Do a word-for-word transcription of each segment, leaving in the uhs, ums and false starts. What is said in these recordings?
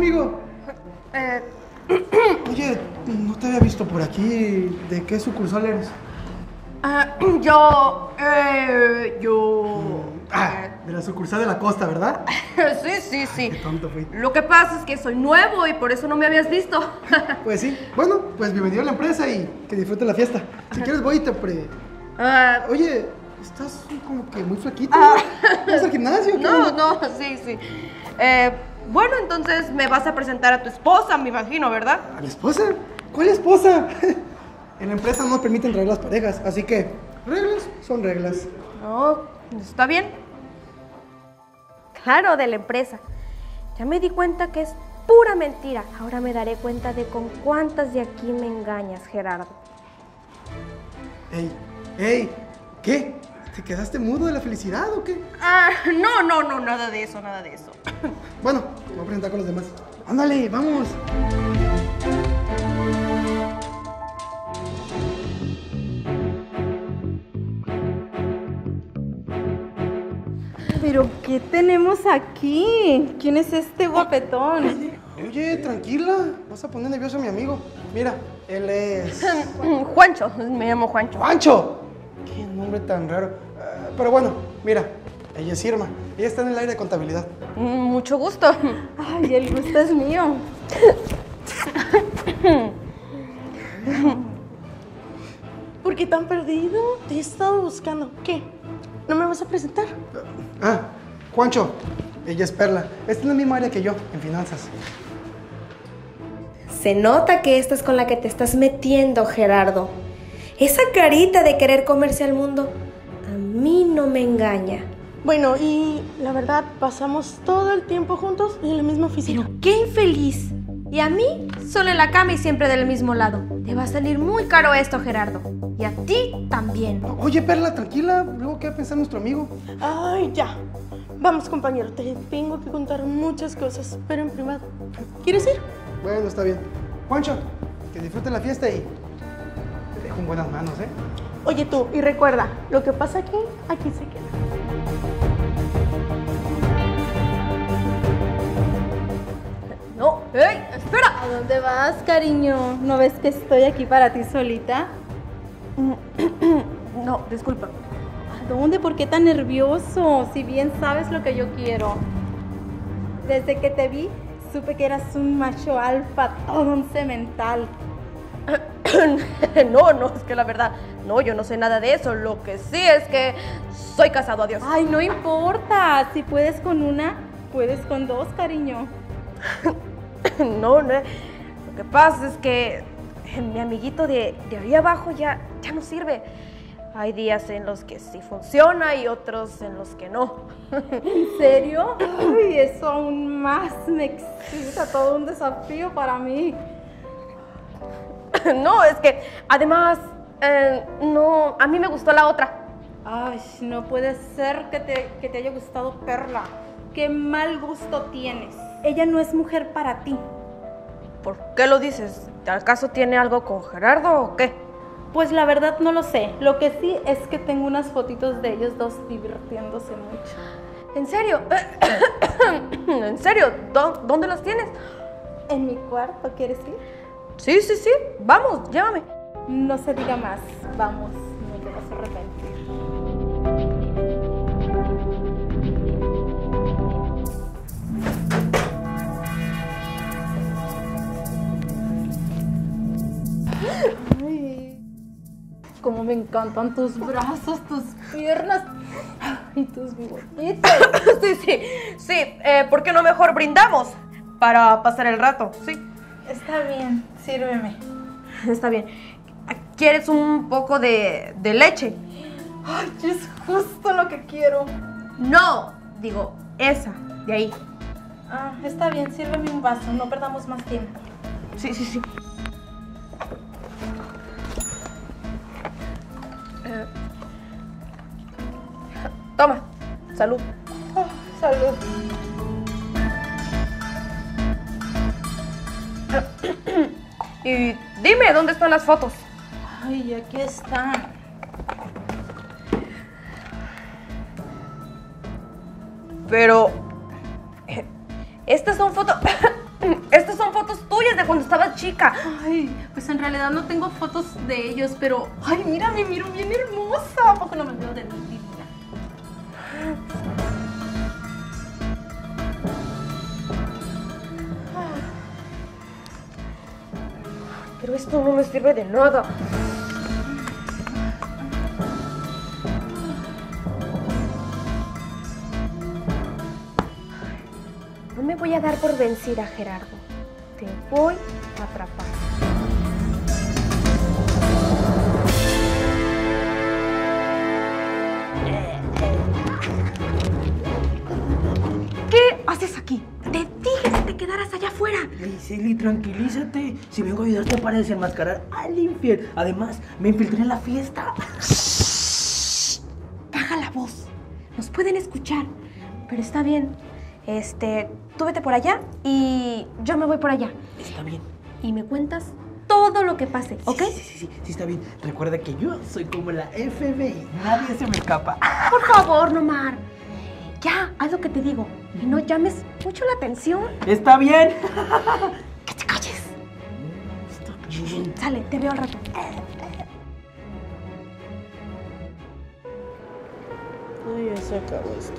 amigo? Eh... Oye, no te había visto por aquí. ¿De qué sucursal eres? Uh, yo... Eh, yo... Ah, de la sucursal de la costa, ¿verdad? Sí, sí, sí. Qué tonto fui. Lo que pasa es que soy nuevo y por eso no me habías visto. Pues sí. Bueno, pues bienvenido a la empresa y que disfrute la fiesta. Si quieres voy y te pre... Uh, Oye, estás como que muy flaquito. Ah. ¿Vas al gimnasio? No, no, sí, sí. Eh, bueno, entonces me vas a presentar a tu esposa, me imagino, ¿verdad? ¿A mi esposa? ¿Cuál esposa? En la empresa no nos permiten traer las parejas, así que reglas son reglas. No, está bien. Claro, de la empresa. Ya me di cuenta que es pura mentira. Ahora me daré cuenta de con cuántas de aquí me engañas, Gerardo. Ey, ey, ¿qué? ¿Te quedaste mudo de la felicidad o qué? Ah, no, no, no, nada de eso, nada de eso. Bueno, me voy a presentar con los demás. Ándale, vamos. ¿Pero qué tenemos aquí? ¿Quién es este guapetón? Oye, tranquila, vas a poner nervioso a mi amigo. Mira, él es... Juancho, me llamo Juancho. ¡Juancho! Qué nombre tan raro. Uh, pero bueno, mira, ella es Irma. Ella está en el área de contabilidad. Mucho gusto. Ay, el gusto es mío. ¿Por qué tan perdido? Te he estado buscando. ¿Qué? ¿No me vas a presentar? Ah, Juancho, ella es Perla. Está en la misma área que yo, en finanzas. Se nota que esta es con la que te estás metiendo, Gerardo. Esa carita de querer comerse al mundo a mí no me engaña. Bueno, y la verdad, pasamos todo el tiempo juntos y en la misma oficina. Pero qué infeliz. Y a mí, solo en la cama y siempre del mismo lado. Te va a salir muy caro esto, Gerardo. Y a ti también. Oye, Perla, tranquila. Luego, ¿qué va a pensar nuestro amigo? Ay, ya. Vamos, compañero, te tengo que contar muchas cosas, pero en privado. ¿Quieres ir? Bueno, está bien. Juancho, que disfruten la fiesta y te dejo en buenas manos, ¿eh? Oye tú, y recuerda, lo que pasa aquí, aquí se queda. No, ¡ey! ¡Espera! ¿A dónde vas, cariño? ¿No ves que estoy aquí para ti solita? No, disculpa. ¿A dónde? ¿Por qué tan nervioso? Si bien sabes lo que yo quiero. Desde que te vi, supe que eras un macho alfa, todo un cemental. No, no, es que la verdad, no, yo no sé nada de eso. Lo que sí es que soy casado, adiós. Ay, no importa. Si puedes con una, puedes con dos, cariño. No, no, lo que pasa es que mi amiguito de, de ahí abajo ya, ya no sirve. Hay días en los que sí funciona y otros en los que no. ¿En serio? Ay, eso aún más me excita, todo un desafío para mí. No, es que además, eh, no, a mí me gustó la otra. Ay, no puede ser que te, que te haya gustado Perla. Qué mal gusto tienes. Ella no es mujer para ti. ¿Por qué lo dices? ¿Acaso tiene algo con Gerardo o qué? Pues la verdad no lo sé. Lo que sí es que tengo unas fotitos de ellos dos divirtiéndose mucho. ¿En serio? ¿En serio? ¿Dó- ¿Dónde las tienes? En mi cuarto, ¿quieres ir? Sí, sí, sí. Vamos, llévame. No se diga más. Vamos, no te vas a arrepentir. Ay, cómo me encantan tus brazos, tus piernas y tus bigotitos. Sí, sí, sí. Eh, ¿por qué no mejor brindamos para pasar el rato? Sí. Está bien, sírveme. Está bien. ¿Quieres un poco de, de leche? Ay, es justo lo que quiero. No, digo, esa, de ahí. Ah, está bien, sírveme un vaso, no perdamos más tiempo. Sí, sí, sí. Eh, toma, salud. Oh, salud. Y dime, ¿dónde están las fotos? Ay, aquí está. Pero... eh, estas son fotos... Estas son fotos tuyas de cuando estabas chica. Ay, pues en realidad no tengo fotos de ellos, pero... Ay, mira, me miro bien hermosa. ¿A poco no me veo de linda? Pero esto no me sirve de nada. No me voy a dar por vencida, Gerardo. Te voy a atrapar. ¿Qué haces aquí? Te dije que te quedaras allá afuera. Giseli, tranquilízate. Si vengo a ayudarte para desenmascarar al infiel. Además, me infiltré en la fiesta. Baja la voz. Nos pueden escuchar. Pero está bien. Este, tú vete por allá y yo me voy por allá. Está bien. Y me cuentas todo lo que pase, ¿ok? Sí, sí, sí, sí, sí, está bien. Recuerda que yo soy como la F B I. Nadie se me escapa. Por favor, Nomar. Ya, haz lo que te digo. Y no llames mucho la atención. Está bien. Que te calles. Está bien. Sale, te veo al rato. Ay, ya se acabó esto.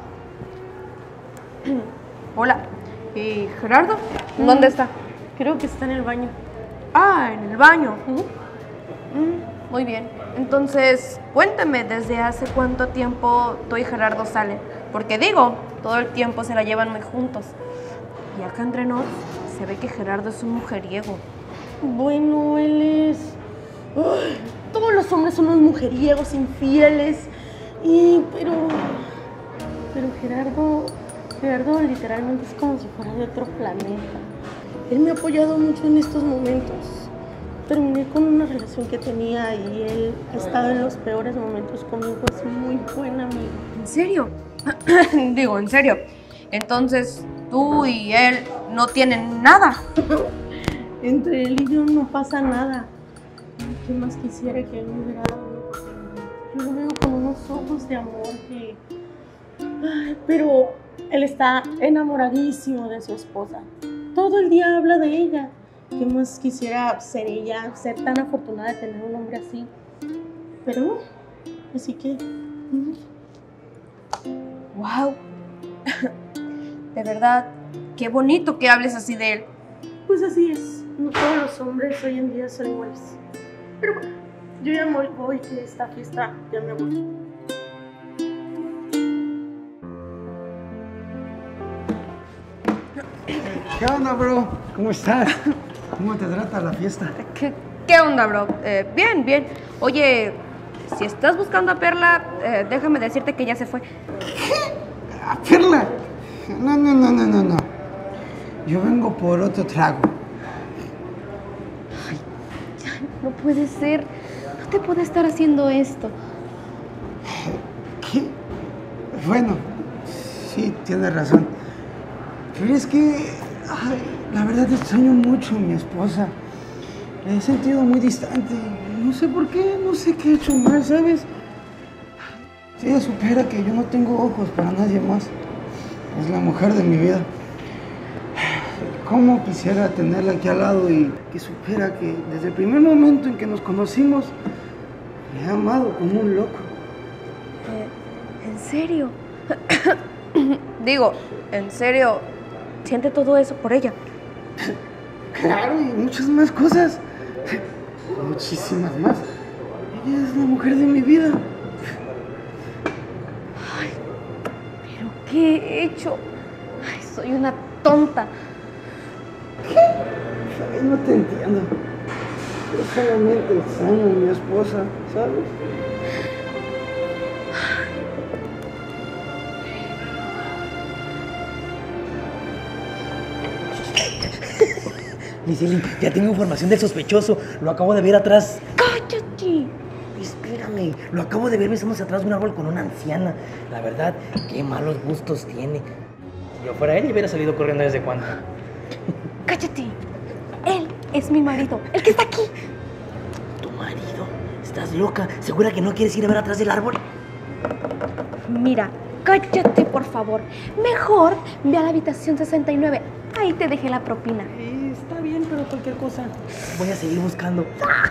Hola. ¿Y Gerardo? ¿Dónde está? Creo que está en el baño. Ah, en el baño. Mm, muy bien. Entonces, cuéntame desde hace cuánto tiempo tú y Gerardo salen. Porque digo, todo el tiempo se la llevan muy juntos. Y acá entre nos, se ve que Gerardo es un mujeriego. Bueno, él es... Ay, todos los hombres son unos mujeriegos, infieles. Y, pero... Pero Gerardo... Gerardo literalmente es como si fuera de otro planeta. Él me ha apoyado mucho en estos momentos. Terminé con una relación que tenía y él ha estado en los peores momentos conmigo. Es muy buen amigo. ¿En serio? Digo, en serio. Entonces, tú y él no tienen nada. Entre él y yo no pasa nada. ¿Qué más quisiera que él me hubiera dado? Yo lo veo con unos ojos de amor que... Ay, pero él está enamoradísimo de su esposa. Todo el día habla de ella. ¿Qué más quisiera ser ella, ser tan afortunada de tener un hombre así? Pero no. Así que... ¡Wow! De verdad, qué bonito que hables así de él. Pues así es. No todos los hombres hoy en día son iguales. Pero bueno, yo ya me voy, que esta fiesta ya me voy. ¿Qué onda, bro? ¿Cómo estás? ¿Cómo te trata la fiesta? ¿Qué, qué onda, bro? Eh, bien, bien. Oye, si estás buscando a Perla, eh, déjame decirte que ya se fue. ¿Qué? ¿A Perla? No, no, no, no, no, no. Yo vengo por otro trago. Ay, no puede ser. No te puede estar haciendo esto. ¿Qué? Bueno, sí, tienes razón. Pero es que, ay, la verdad extraño mucho a mi esposa. La he sentido muy distante. No sé por qué, no sé qué he hecho mal, ¿sabes? Si ella supiera que yo no tengo ojos para nadie más. Es la mujer de mi vida. Cómo quisiera tenerla aquí al lado y que supiera que desde el primer momento en que nos conocimos, me ha amado como un loco. Eh, ¿En serio? Digo, ¿en serio? ¿Siente todo eso por ella? Claro, y muchas más cosas. Muchísimas más. Ella es la mujer de mi vida. Ay, ¿pero qué he hecho? Ay, soy una tonta. ¿Qué? Ay, no te entiendo. Yo solamente extraño a mi esposa, ¿sabes? Giseli, ya tengo información del sospechoso. Lo acabo de ver atrás. ¡Cállate! Espérame, lo acabo de ver besándose atrás de un árbol con una anciana. La verdad, qué malos gustos tiene. Si yo fuera él, hubiera salido corriendo desde cuándo. ¡Cállate! Él es mi marido, el que está aquí. ¿Tu marido? ¿Estás loca? ¿Segura que no quieres ir a ver atrás del árbol? Mira, cállate, por favor. Mejor ve a la habitación sesenta y nueve. Ahí te dejé la propina. Eh, está bien, pero cualquier cosa. Voy a seguir buscando.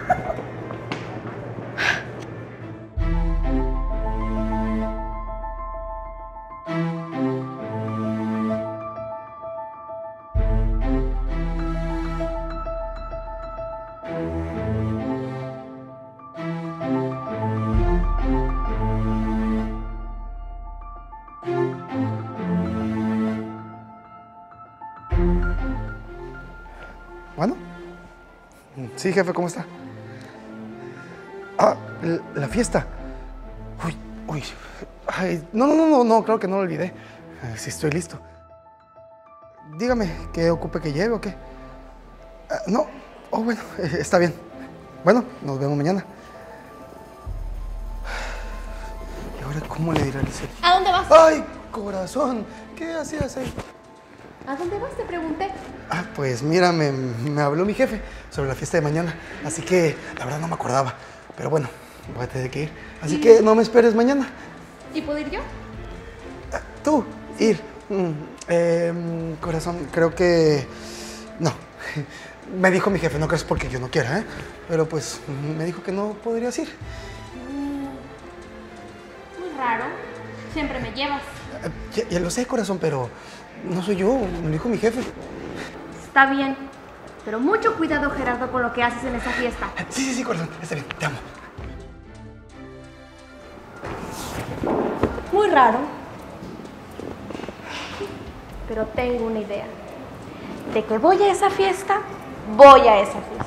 Bueno. Sí, jefe, ¿cómo está? Ah, la fiesta. Uy, uy. Ay, no, no, no, no, creo que no lo olvidé. Eh, sí, estoy listo. Dígame, ¿qué ocupe que lleve o qué? Ah, no, oh, bueno, eh, está bien. Bueno, nos vemos mañana. ¿Y ahora cómo le diré a Lisette? ¿A dónde vas? ¡Ay, corazón! ¿Qué hacías ahí? ¿A dónde vas? Te pregunté. Ah, pues mira, me, me habló mi jefe sobre la fiesta de mañana, así que la verdad no me acordaba. Pero bueno, voy a tener que ir. Así ¿Y? que no me esperes mañana. ¿Y puedo ir yo? Ah, tú, ir. Mm, eh, corazón, creo que... No. Me dijo mi jefe, no crees porque yo no quiera, ¿eh? Pero pues me dijo que no podrías ir. Muy raro. Siempre me llevas. Ya, ya lo sé, corazón, pero no soy yo, me lo dijo mi jefe. Está bien, pero mucho cuidado, Gerardo, con lo que haces en esa fiesta. Sí, sí, sí, corazón, está bien, te amo. Muy raro, pero tengo una idea. De que voy a esa fiesta, voy a esa fiesta.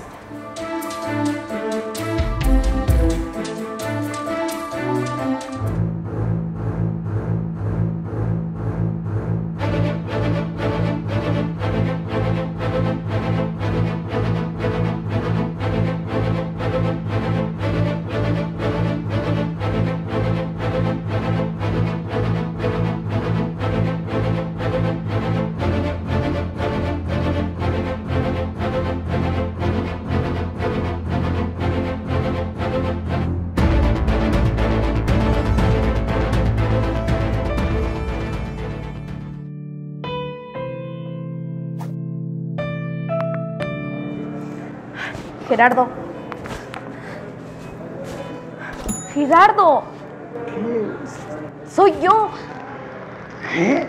Gerardo. Gerardo. ¿Qué? Soy yo. ¿Qué?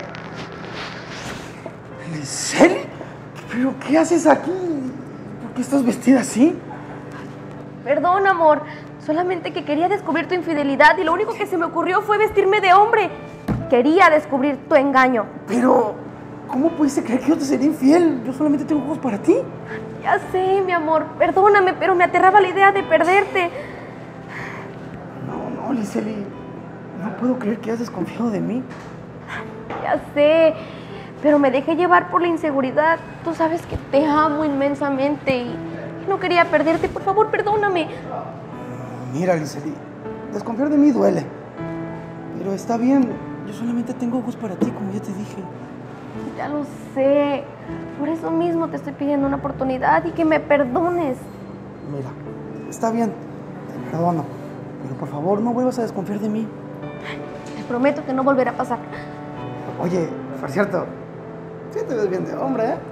¿Lisette? ¿Pero qué haces aquí? ¿Por qué estás vestida así? Perdón, amor. Solamente que quería descubrir tu infidelidad y lo único que se me ocurrió fue vestirme de hombre. Quería descubrir tu engaño. Pero, ¿cómo pudiste creer que yo te sería infiel? Yo solamente tengo ojos para ti. Ya sé, mi amor. Perdóname, pero me aterraba la idea de perderte. No, no, Lisette. No puedo creer que hayas desconfiado de mí. Ya sé, pero me dejé llevar por la inseguridad. Tú sabes que te amo inmensamente y no quería perderte. Por favor, perdóname. Mira, Lisette, desconfiar de mí duele. Pero está bien. Yo solamente tengo ojos para ti, como ya te dije. Ya lo sé. Por eso mismo te estoy pidiendo una oportunidad y que me perdones. Mira, está bien. Te perdono. Pero por favor, no vuelvas a desconfiar de mí. Te prometo que no volverá a pasar. Oye, por cierto, sí te ves bien de hombre, ¿eh?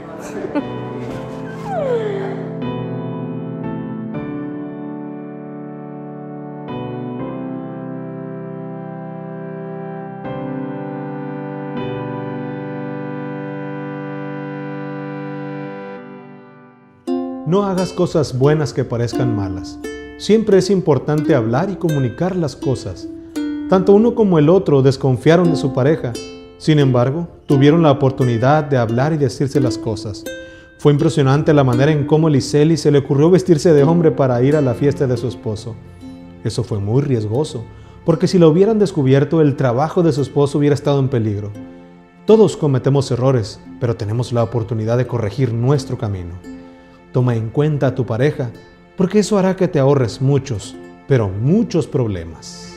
No hagas cosas buenas que parezcan malas. Siempre es importante hablar y comunicar las cosas. Tanto uno como el otro desconfiaron de su pareja. Sin embargo, tuvieron la oportunidad de hablar y decirse las cosas. Fue impresionante la manera en cómo Lisette se le ocurrió vestirse de hombre para ir a la fiesta de su esposo. Eso fue muy riesgoso, porque si lo hubieran descubierto, el trabajo de su esposo hubiera estado en peligro. Todos cometemos errores, pero tenemos la oportunidad de corregir nuestro camino. Toma en cuenta a tu pareja, porque eso hará que te ahorres muchos, pero muchos problemas.